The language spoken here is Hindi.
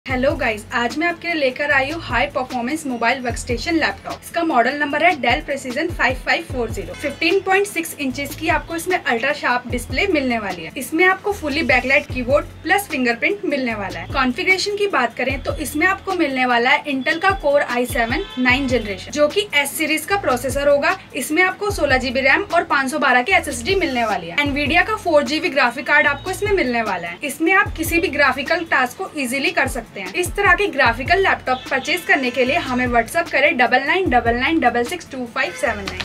हेलो गाइस, आज मैं आपके लिए लेकर आई हूँ high performance mobile workstation laptop. इसका मॉडल नंबर है डेल प्रेसिजन 5540। 15.6 इंचेस की आपको इसमें अल्ट्रा शार्प डिस्प्ले मिलने वाली है। इसमें आपको fully backlight keyboard plus fingerprint मिलने वाला है। कॉन्फ़िगरेशन की बात करें तो इसमें आपको मिलने वाला है इंटेल का कोर i7 9 जनरेशन, जो कि S सीरीज का प्रोसेसर होगा। इसमें आपको 16 GB रैम और 512 की SSD मिलने वाली है। एनवीडिया का 4 GB ग्राफिक कार्ड आपको इसमें मिलने वाला है। इसमें आप किसी भी ग्राफिकल टास्क को इजीली कर सकते हैं। इस तरह के ग्राफिकल लैपटॉप परचेज करने के लिए हमें व्हाट्सएप करें 9999662579।